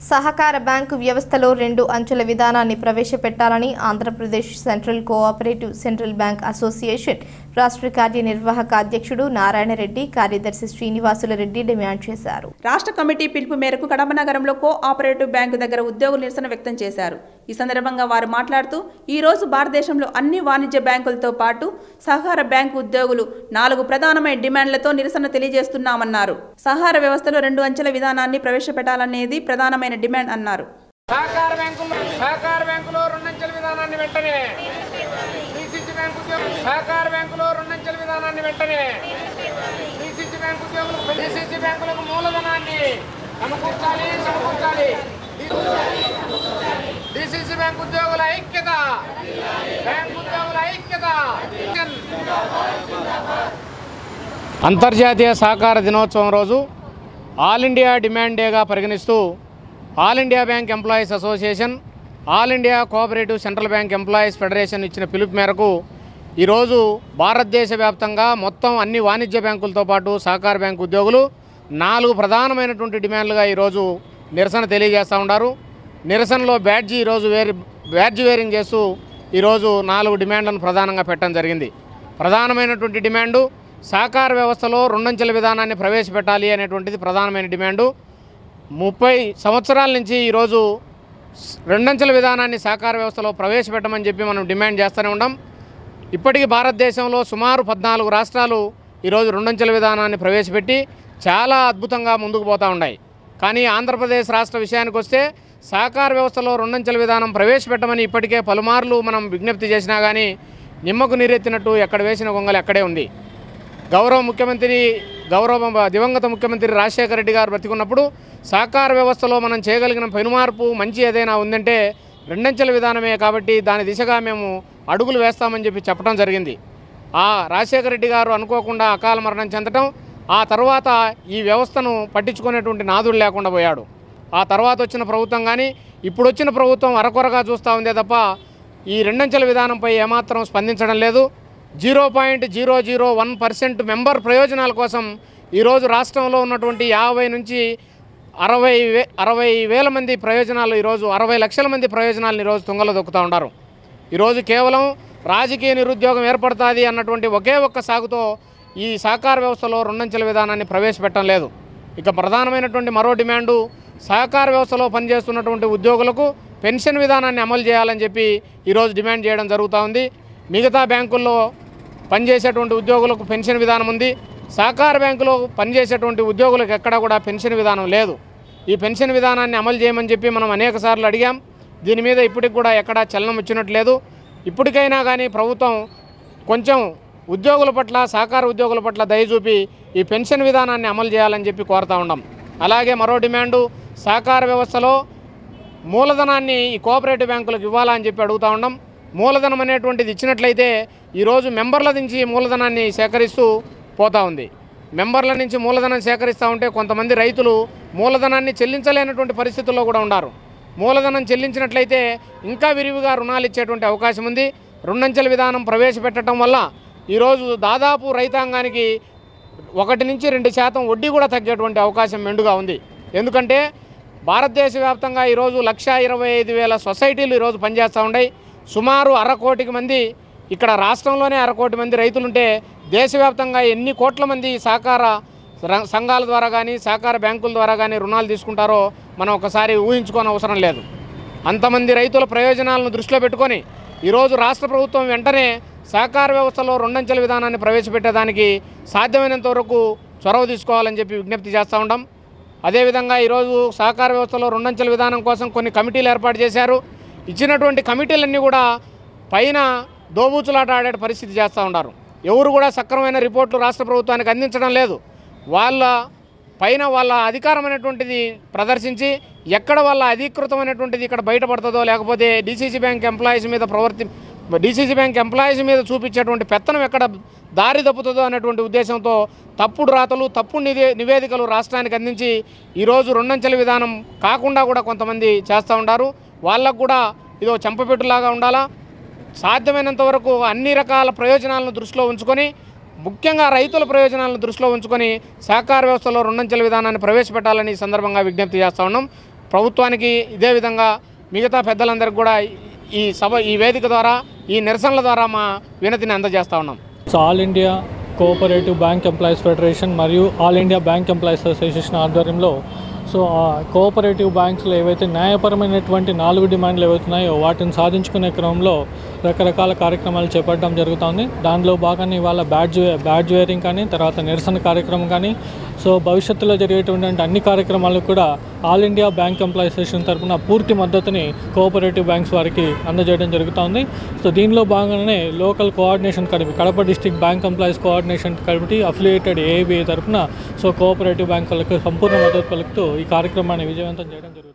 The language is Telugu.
సహకార బ్యాంకు వ్యవస్థలో 2 అంచెల విధానాన్ని ప్రవేశపెట్టాలని Andhra Pradesh central cooperative central bank association రాష్ట్ర కార్యనిర్వాహక అధ్యక్షుడు నారాయణరెడ్డి, కార్యదర్శి శ్రీనివాసులరెడ్డి డిమాండ్ చేశారు. రాష్ట్ర కమిటీ పిలుపు మేరకు కడప నగరంలో కోఆపరేటివ్ బ్యాంకు దగ్గర ఉద్యోగులు నిరసన వ్యక్తం చేశారు. ఈ సందర్భంగా వారు మాట్లాడుతూ ఈ రోజు భారతదేశంలో అన్ని వాణిజ్య బ్యాంకులతో పాటు సహకార బ్యాంకు ఉద్యోగులు 4 ప్రధానమైన డిమాండ్లతో నిరసన తెలియజేస్తున్నామన్నారు. సహకార వ్యవస్థలో 2 అంచెల విధానాన్ని ప్రవేశపెట్టాలనేది ప్రధానమైన డిమాండ్ అన్నారు. సహకార బ్యాంకులో 2 అంచెల విధానాన్ని వెంటనే, డిసిసి బ్యాంకు ఉద్యోగులు సహకార బ్యాంకులో 2 అంచెల విధానాన్ని వెంటనే, డిసిసి బ్యాంకు ఉద్యోగులు డిసిసి బ్యాంకులకు మూలధనాన్ని సమకూర్చాలి. డిసిసి బ్యాంకు ఉద్యోగుల ఐక్యత, బ్యాంకు ఉద్యోగుల ఐక్యత. అంతర్జాతీయ సహకార దినోత్సవం రోజు ఆల్ ఇండియా డిమాండ్ డేగా పరిగణిస్తూ all India bank employees association, all India cooperative central bank employees federation ఇచ్చిన పిలుపు మేరకు ఈరోజు భారతదేశ వ్యాప్తంగా మొత్తం అన్ని వాణిజ్య బ్యాంకులతో పాటు సహకార బ్యాంకు ఉద్యోగులు 4 ప్రధానమైనటువంటి డిమాండ్లుగా ఈరోజు నిరసన తెలియజేస్తూ ఉన్నారు. నిరసనలో బ్యాడ్జి వేరింగ్ చేస్తూ ఈరోజు 4 డిమాండ్లను ప్రధానంగా పెట్టడం జరిగింది. ప్రధానమైనటువంటి డిమాండు సహకార వ్యవస్థలో 2 అంచెల విధానాన్ని ప్రవేశపెట్టాలి అనేటువంటిది ప్రధానమైన డిమాండు. 30 సంవత్సరాల నుంచి ఈరోజు 2 అంచెల విధానాన్ని సహకార వ్యవస్థలో ప్రవేశపెట్టమని చెప్పి మనం డిమాండ్ చేస్తూనే ఉన్నాం. ఇప్పటికీ భారతదేశంలో సుమారు 14 రాష్ట్రాలు ఈరోజు 2 అంచెల విధానాన్ని ప్రవేశపెట్టి చాలా అద్భుతంగా ముందుకు పోతూ ఉన్నాయి. కానీ ఆంధ్రప్రదేశ్ రాష్ట్ర విషయానికి వస్తే సహకార వ్యవస్థలో 2 అంచెల విధానం ప్రవేశపెట్టమని ఇప్పటికే పలుమార్లు మనం విజ్ఞప్తి చేసినా కానీ నిమ్మకు నీరెత్తినట్టు ఎక్కడ వేసిన గొంగలు అక్కడే ఉంది. దివంగత ముఖ్యమంత్రి రాజశేఖర రెడ్డి గారు బ్రతికున్నప్పుడు సహకార వ్యవస్థలో మనం చేయగలిగిన పెనుమార్పు మంచి ఏదైనా ఉందంటే 2 అంచెల విధానమే. కాబట్టి దాని దిశగా మేము అడుగులు వేస్తామని చెప్పి చెప్పడం జరిగింది. ఆ రాజశేఖర రెడ్డి గారు అనుకోకుండా అకాల మరణం చెందటం, ఆ తర్వాత ఈ వ్యవస్థను పట్టించుకునేటువంటి నాదుడు లేకుండా పోయాడు. ఆ తర్వాత వచ్చిన ప్రభుత్వం కానీ ఇప్పుడు వచ్చిన ప్రభుత్వం అరకొరగా చూస్తూ ఉందే తప్ప ఈ 2 అంచెల విధానంపై ఏమాత్రం స్పందించడం లేదు. 0.001% మెంబర్ ప్రయోజనాల కోసం ఈరోజు రాష్ట్రంలో ఉన్నటువంటి 50 నుంచి 60 వేల మంది ప్రయోజనాలు, ఈరోజు 60 లక్షల మంది ప్రయోజనాలను ఈరోజు తుంగలో దొక్కుతూ ఉన్నారు. ఈరోజు కేవలం రాజకీయ నిరుద్యోగం ఏర్పడుతుంది అన్నటువంటి ఒకే ఒక్క సాగుతో ఈ సహకార వ్యవస్థలో 2 అంచెల విధానాన్ని ప్రవేశపెట్టడం లేదు. ఇక ప్రధానమైనటువంటి మరో డిమాండు సహకార వ్యవస్థలో పనిచేస్తున్నటువంటి ఉద్యోగులకు పెన్షన్ విధానాన్ని అమలు చేయాలని చెప్పి ఈరోజు డిమాండ్ చేయడం జరుగుతూ ఉంది. మిగతా బ్యాంకుల్లో పనిచేసేటువంటి ఉద్యోగులకు పెన్షన్ విధానం ఉంది. సహకార బ్యాంకులో పనిచేసేటువంటి ఉద్యోగులకు ఎక్కడా కూడా పెన్షన్ విధానం లేదు. ఈ పెన్షన్ విధానాన్ని అమలు చేయమని చెప్పి మనం అనేక సార్లు అడిగాం. దీని మీద ఇప్పటికి కూడా ఎక్కడా చలనం వచ్చినట్లేదు. ఇప్పటికైనా కానీ ప్రభుత్వం కొంచెం ఉద్యోగుల పట్ల, సహకార ఉద్యోగుల పట్ల దయ చూపి ఈ పెన్షన్ విధానాన్ని అమలు చేయాలని చెప్పి కోరుతూ ఉన్నాం. అలాగే మరో డిమాండు సహకార వ్యవస్థలో మూలధనాన్ని ఈ కోఆపరేటివ్ బ్యాంకులకు ఇవ్వాలని చెప్పి అడుగుతూ ఉన్నాం. మూలధనం అనేటువంటిది ఇచ్చినట్లయితే ఈరోజు మెంబర్ల నుంచి మూలధనాన్ని సేకరిస్తూ పోతూ ఉంది. మెంబర్ల నుంచి మూలధనం సేకరిస్తూ ఉంటే కొంతమంది రైతులు మూలధనాన్ని చెల్లించలేనటువంటి పరిస్థితుల్లో కూడా ఉన్నారు. మూలధనం చెల్లించినట్లయితే ఇంకా విరివిగా రుణాలు ఇచ్చేటువంటి అవకాశం ఉంది. 2 అంచెల విధానం ప్రవేశపెట్టడం వల్ల ఈరోజు దాదాపు రైతాంగానికి 1 నుంచి 2% వడ్డీ కూడా తగ్గేటువంటి అవకాశం మెండుగా ఉంది. ఎందుకంటే భారతదేశ వ్యాప్తంగా ఈరోజు 1,25,000 సొసైటీలు ఈరోజు పనిచేస్తూ ఉన్నాయి. సుమారు 1/2 కోటి మంది, ఇక్కడ రాష్ట్రంలోనే 1/2 కోటి మంది రైతులుంటే దేశవ్యాప్తంగా ఎన్ని కోట్ల మంది సహకార సంఘాల ద్వారా కానీ సహకార బ్యాంకుల ద్వారా కానీ రుణాలు తీసుకుంటారో మనం ఒకసారి ఊహించుకోని అవసరం లేదు. అంతమంది రైతుల ప్రయోజనాలను దృష్టిలో పెట్టుకొని ఈరోజు రాష్ట్ర ప్రభుత్వం వెంటనే సహకార వ్యవస్థలో 2 అంచెల విధానాన్ని ప్రవేశపెట్టేదానికి సాధ్యమైనంత వరకు చొరవ తీసుకోవాలని చెప్పి విజ్ఞప్తి చేస్తూ ఉంటాం. అదేవిధంగా ఈరోజు సహకార వ్యవస్థలో 2 అంచెల విధానం కోసం కొన్ని కమిటీలు ఏర్పాటు చేశారు. ఇచ్చినటువంటి కమిటీలన్నీ కూడా పైన దోబూచులాట ఆడే పరిస్థితి చేస్తూ ఉన్నారు. ఎవరు కూడా సక్రమైన రిపోర్టులు రాష్ట్ర ప్రభుత్వానికి అందించడం లేదు. వాళ్ళ అధికారమైనటువంటిది ప్రదర్శించి ఎక్కడ వాళ్ళ అధీకృతమైనటువంటిది ఇక్కడ బయటపడుతుందో, లేకపోతే డీసీసీ బ్యాంక్ ఎంప్లాయీస్ మీద చూపించేటువంటి పెత్తనం ఎక్కడ దారి తప్పుతుందో అనేటువంటి ఉద్దేశంతో తప్పుడు రాతలు, తప్పుడు నివేదికలు రాష్ట్రానికి అందించి ఈరోజు 2 అంచెల విధానం కాకుండా కూడా కొంతమంది చేస్తూ ఉంటారు. వాళ్ళకు కూడా ఇదో చెంపపెట్టులాగా ఉండాలా. సాధ్యమైనంత వరకు అన్ని రకాల ప్రయోజనాలను దృష్టిలో ఉంచుకొని, ముఖ్యంగా రైతుల ప్రయోజనాలను దృష్టిలో ఉంచుకొని సహకార వ్యవస్థలో 2 అంచెల విధానాన్ని ప్రవేశపెట్టాలని ఈ సందర్భంగా విజ్ఞప్తి చేస్తా ఉన్నాం. ప్రభుత్వానికి ఇదే విధంగా మిగతా పెద్దలందరికీ కూడా ఈ వేదిక ద్వారా ఈ నిరసనల ద్వారా మా వినతిని అందజేస్తూ ఉన్నాం. All India cooperative bank employees federation మరియు all India bank employees association ఆధ్వర్యంలో కోఆపరేటివ్ బ్యాంక్స్లో ఏవైతే న్యాయపరమైనటువంటి 4 డిమాండ్లు ఏవైతున్నాయో వాటిని సాధించుకునే క్రమంలో రకరకాల కార్యక్రమాలు చేపట్టడం జరుగుతుంది. దానిలో భాగంగా ఇవాళ బ్యాడ్జ్ వేరింగ్ కానీ, తర్వాత నిరసన కార్యక్రమం కానీ, భవిష్యత్తులో జరిగేటువంటి అన్ని కార్యక్రమాలకు కూడా all India bank employees association తరఫున పూర్తి మద్దతుని కోఆపరేటివ్ బ్యాంక్స్ వారికి అందజేయడం జరుగుతుంది. దీనిలో భాగంగానే local coordination committee, Kadapa district bank employees coordination committee affiliated AIBEA తరఫున కోఆపరేటివ్ బ్యాంకులకు సంపూర్ణ మద్దతు పలుకుతూ ఈ కార్యక్రమాన్ని విజయవంతం చేయడం జరుగుతుంది.